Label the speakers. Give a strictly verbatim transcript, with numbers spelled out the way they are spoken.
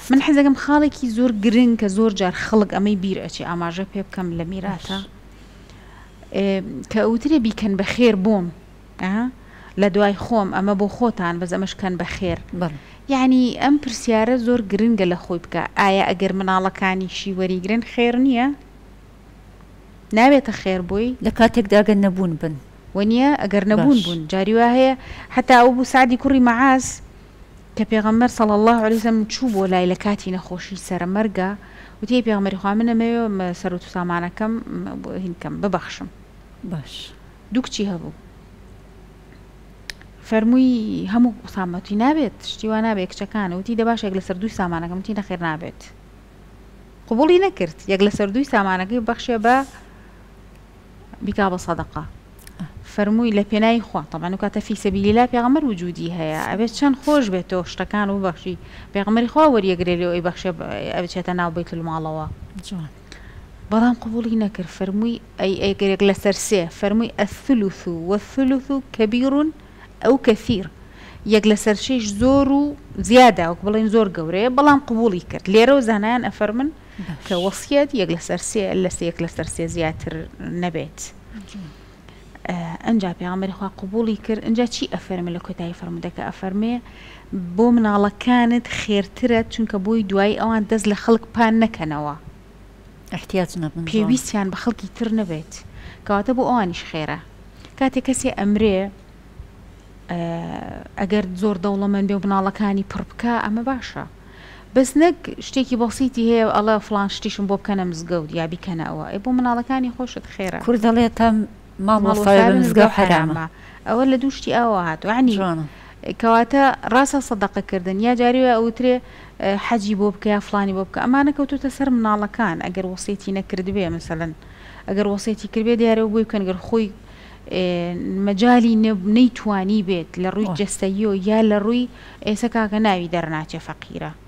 Speaker 1: من حەزەکەم خاڵێکی زۆر گرنگ کە زۆر جار خەڵک ئەمەی بیر ئەچێ ئاماژە پێ بکەم لە میراتە کە ئەوترێ بیکەن بە خێر بۆم لە دوای خۆم ئەمە بۆ خۆتان بەس ئەمەشکەن بە خێر یعنی ئەم پرسیارە زۆر گرنگە لە خۆی بکە ئایا ئەگەر مناڵەکانیشی وەریگرن خێر نییە نابێتە خێر بووی
Speaker 2: لە کاتێکداگە نەبوون بن
Speaker 1: وەنیە ئەگەر نەبوون بوون جاری وا هەیە حتا ئەو بوو سعدی کوڕی مەعاز کە پێغەمبەر صلی الله علیه وسلم چوو بۆ لای لە کاتی نەخۆشی سەرمەرگە وتی پێغەمبەری خوا من ئەمەوێ سەرۆت و سامانەکەم هینکەم ببەخشم
Speaker 2: باش
Speaker 1: دوو کچی هەبوو فەرمووی هەموو سامەتی نابێت شتی وا نابێت کچەکانە وتی دە باش یەک لەسەر دووی سامانەکەم وتی نەخێر نابێت قبوڵی نەکرد یەک لەسەر دووی سامانەکەی بەخشێ بە بیکا بە سەدەقە فەرمووی لە پێناوی خوا تەبعاً و کاتە فی سەبیلیلا پێغەمبەر وجودی هەیە ئەبێت چەند خۆش بێتەوە شتەکان و بەخشی پێغەمبەری خوا وەریەگرێ لێ ئەوی بەخشێ ئەبچێتە ناو بەیت الماڵەوە بەڵام قبوڵی نەکرد فەرمووی ئەی ئەگەرێک لەسەر سێ فەرمووی الثلث والثلث كبير ئەو کەثیر یەک لەسەر شەش زۆر و زیادە وەک بڵێن زۆر گەورەیە بەڵام قبوڵی کرد لێرە و زانایان ئەفەرمن کە وەسیەت یەک لەسەر سێ لە سێ یەک لەسەر سێ زیاتر نەبێت ئەنجا پێغەمبەری خوا قبوڵی کرد ئەنجا چی ئەفەرمێ لە کۆتایی فەرموودەکە ئەفەرمێ بۆ مناڵەکانت خێرترە چونکە بۆی دوای ئەوان دەست لە خەڵک پان نەکەنەوە
Speaker 2: احتیاج نەبن
Speaker 1: پێویستیان بە خەڵکی تر نەبێت کەواتە بۆ ئەوانیش خێرە کاتێک کەسێ ئەمرێ ئەگەر زۆر دەوڵەمەند بێ و مناڵەکانی پڕ بکە ئەمە باشە بەس نەک شتێکی بەسیتی هەیە ئەڵە فڵان شتیشم بۆ بکەنە مزگەوت یا بیکەنەوە ئەی بۆ مناڵەکانی خۆشت خێرە
Speaker 2: کورد دەڵێ تا مامۆستا مزگەوت حرامە
Speaker 1: ئەوە لە دوو شتی ئەوە هاتووە عنی کەواتە ڕاستە سەدەقەکردن یا جاریوە ئەوترێ حەجی بۆ بکە یا فڵانی بۆ بکە ئەمانە کەوتوتە سەر مناڵەکان ئەگەر وەسیەتی نەکردبێ مثلەن ئەگەر وەسیەتی کردبێ دیارەوە بۆی بکەن گەر خۆی مەجای نەیتوانی بێت لە ڕووی جەستەییۆ یا لە ڕووی ئێستا کاکە ناوی دەرناچێ فەقیرە